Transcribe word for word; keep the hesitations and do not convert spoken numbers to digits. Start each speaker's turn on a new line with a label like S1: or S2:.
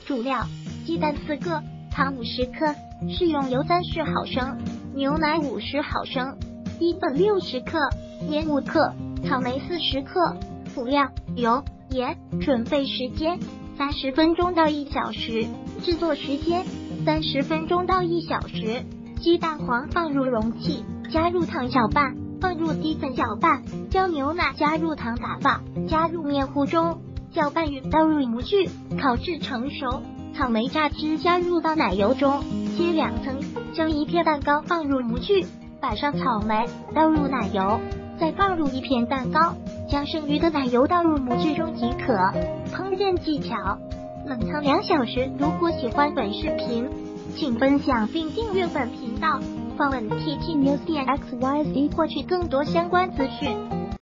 S1: 主料：鸡蛋四个，糖五十克，食用油三十毫升，牛奶五十毫升，低粉六十克，盐五克，草莓四十克。辅料：油、盐。准备时间：三十分钟到一小时。制作时间：三十分钟到一小时。鸡蛋黄放入容器，加入糖搅拌，放入低粉搅拌，将牛奶加入糖打发，加入面糊中，搅拌匀倒入模具，烤至成熟。草莓榨汁加入到奶油中，切两层，将一片蛋糕放入模具，摆上草莓，倒入奶油，再放入一片蛋糕，将剩余的奶油倒入模具中即可。烹饪技巧：冷藏两小时。如果喜欢本视频，请分享并订阅本频道，访问 T T News 点 X Y Z 获取更多相关资讯。